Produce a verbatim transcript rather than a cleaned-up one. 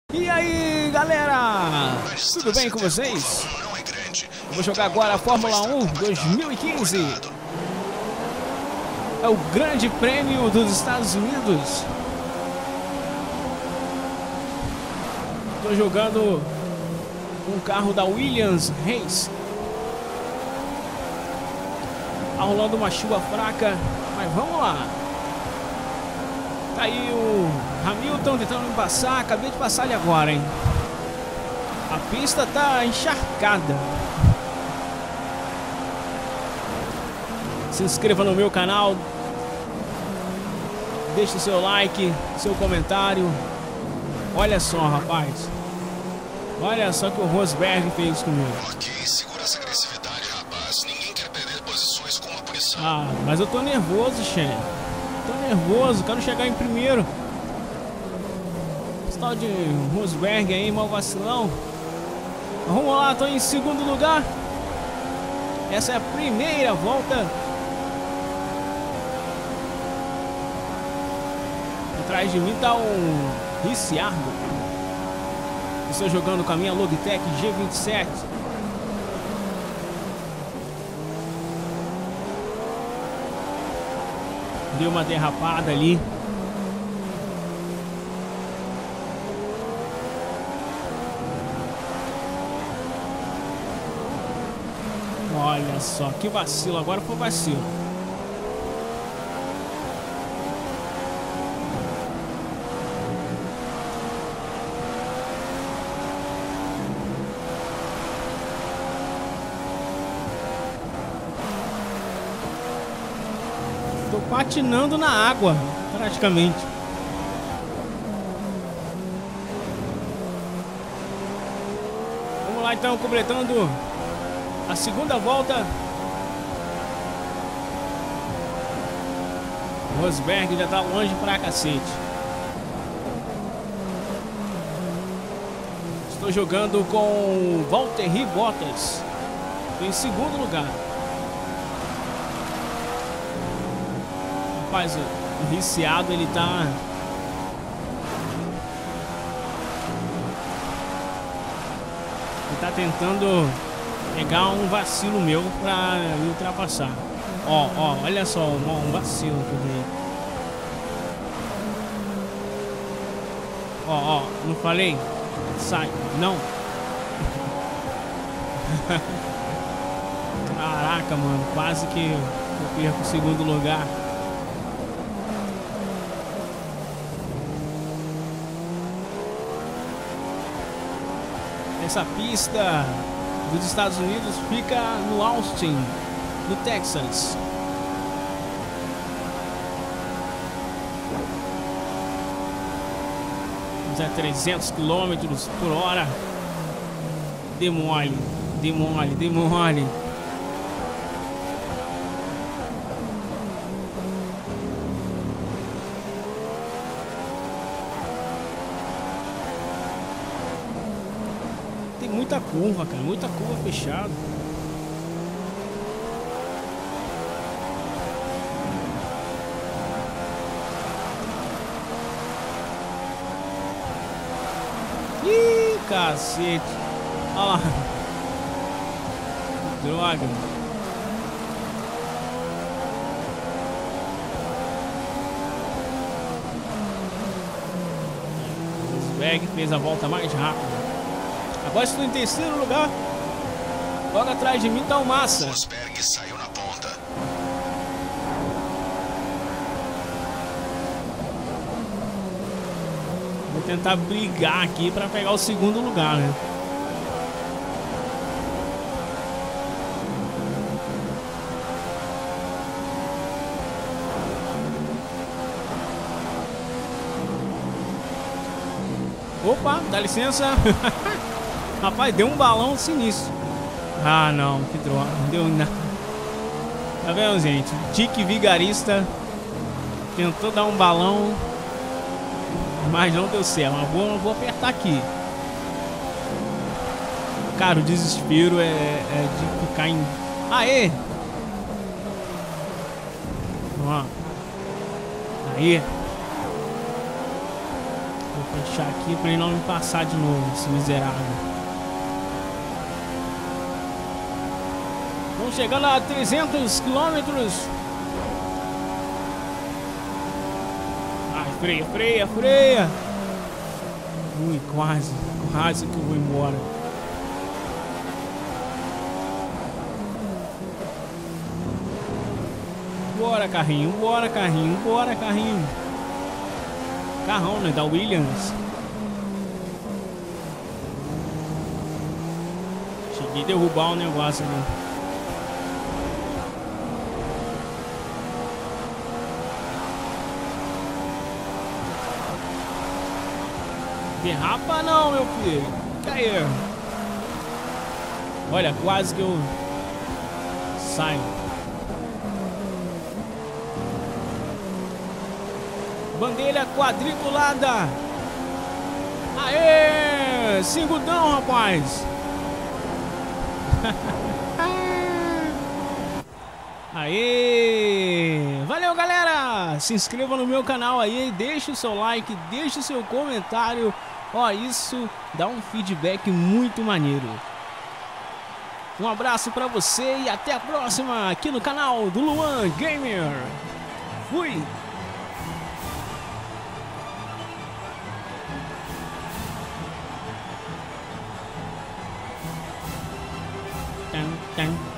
E aí, galera, tudo bem com vocês? Vou jogar agora a Fórmula um dois mil e quinze. É o Grande Prêmio dos Estados Unidos. Estou jogando com o carro da Williams Race. Tá rolando uma chuva fraca, mas vamos lá. Tá aí o Hamilton tentando me passar. Acabei de passar ele agora, hein? A pista tá encharcada. Se inscreva no meu canal. Deixe o seu like, seu comentário. Olha só, rapaz. Olha só que o Rosberg fez comigo. Ok, segura essa agressividade, rapaz. Ninguém quer perder posições com uma punição. Ah, mas eu tô nervoso, Shen. Tô nervoso, quero chegar em primeiro. Esse tal de Rosberg aí, mal vacilão. Vamos lá, tô em segundo lugar. Essa é a primeira volta. Atrás de mim tá um Ricciardo. Estou jogando com a minha Logitech G vinte e sete. Deu uma derrapada ali. Olha só, que vacilo. Agora foi vacilo. Tô patinando na água, praticamente. Vamos lá então, completando a segunda volta. O Rosberg já tá longe pra cacete. Estou jogando com o Valtteri Bottas em segundo lugar. Rapaz, o Ricciardo, ele tá... Ele tá tentando pegar um vacilo meu pra me ultrapassar. Ó, ó, olha só, um, um vacilo que eu dei. Ó, ó, não falei? Sai, não. Caraca, mano, quase que eu perco o segundo lugar. Essa pista dos Estados Unidos fica no Austin, no Texas. Vamos a trezentos quilômetros por hora. Demole, demole, demole. Muita curva, cara, muita curva fechada. Ih, cacete. Olha lá. Droga. O Rosberg fez a volta mais rápida. Agora estou em terceiro lugar. Logo atrás de mim tá o Massa. Rosberg saiu na ponta. Vou tentar brigar aqui para pegar o segundo lugar, né? Opa, dá licença. Rapaz, deu um balão sinistro. Ah, não, que droga, não deu nada. Tá vendo, gente? Tique vigarista tentou dar um balão, mas não deu certo. Mas vou, vou apertar aqui. Cara, o desespero é, é de ficar em... Aê! Ó. Aí. Fechar aqui pra ele não me passar de novo, esse miserável. Vamos chegando a trezentos quilômetros. Ai, freia, freia, freia. Ui, quase, quase que eu vou embora. Bora, carrinho, bora, carrinho, bora, carrinho. Carrão, né, da Williams. Cheguei a derrubar o negócio ali. Derrapa não, meu filho. Caiu. Olha, quase que eu saio. Bandeira quadriculada. Aê! Cingudão, rapaz. Aê! Valeu, galera! Se inscreva no meu canal aí, deixe o seu like, deixe o seu comentário. Ó, isso dá um feedback muito maneiro. Um abraço pra você e até a próxima aqui no canal do Luan Gamer. Fui! Dun, dun.